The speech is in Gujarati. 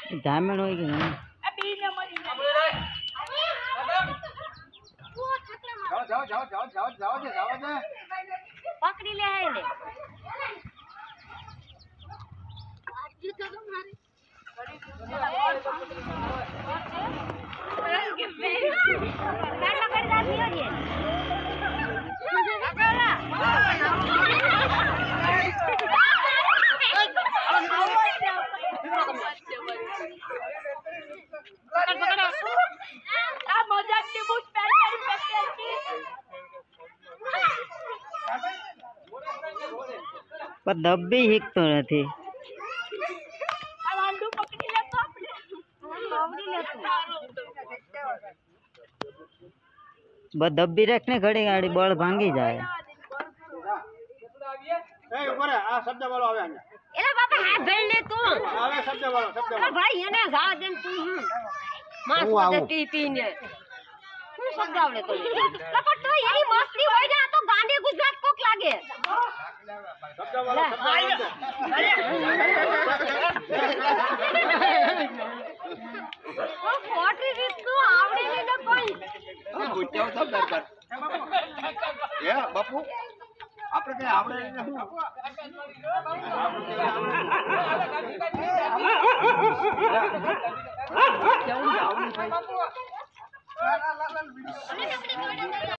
ધામણ હોય કે નહીં પકડી લે હે પણ દબ્બી હીકતો નથી દબ્બી રાખ ને ઘડી ગાડી બળ ભાંગી જાય આ શબ્દ બોલો આવે એલા બાપા હાથ ભેળ લે તું આવે શબ્દ બોલો ભાઈ એને જા દે તું માસ પોતે ટી ને શું શબ્દ આવડે તો પણ તો એની મસ્તી હોય ને આ તો ગાંડી ગુજરાત કોક લાગે શબ્દ બોલો ઓ ફોટરી રીત તું આવડે ને કોઈ ગુટ્યાઓ સબ દરબાર એ બાપુ આપણે કઈ આવડે ને હું કેવું આવડે ભાઈ